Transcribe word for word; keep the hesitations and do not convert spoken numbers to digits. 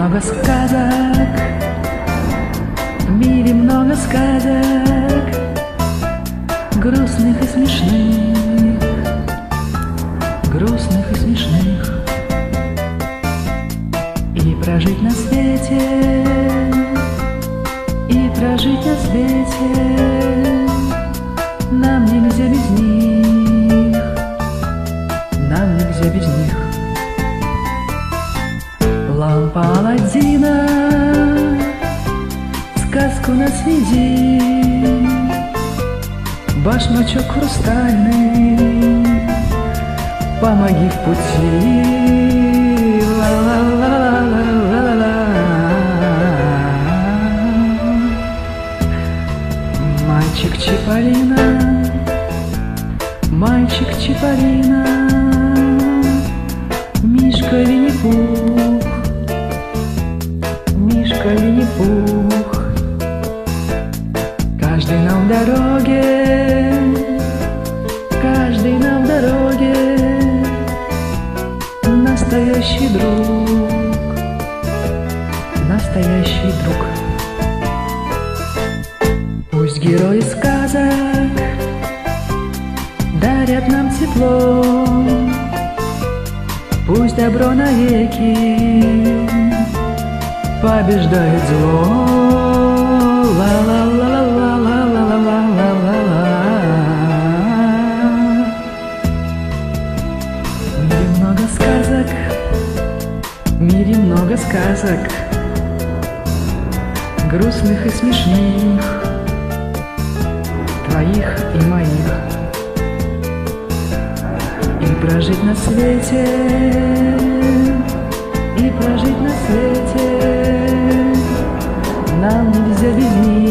много сказок, в мире много сказок, грустных и смешных, грустных и смешных. И прожить на свете, и прожить на свете нам нельзя без них, нам нельзя без них. Лампа Аладдина, сказку нас веди, башмачок хрустальный, помоги в пути. Ла-ла-ла-ла-ла-ла-ла. Мальчик Чиполлино, мальчик Чиполлино, Мишка Винни-Пух, Мишка Винни-Пух. Каждый нам в дороге, каждый нам в дороге настоящий друг, настоящий друг. Пусть герои сказок дарят нам тепло, пусть добро навеки побеждает зло. Ла-ла-ла-ла-ла-ла-ла-ла-ла-ла. В мире много сказок, в мире много сказок, грустных и смешных, твоих и моих. И прожить на свете, и прожить на свете нам нельзя без них.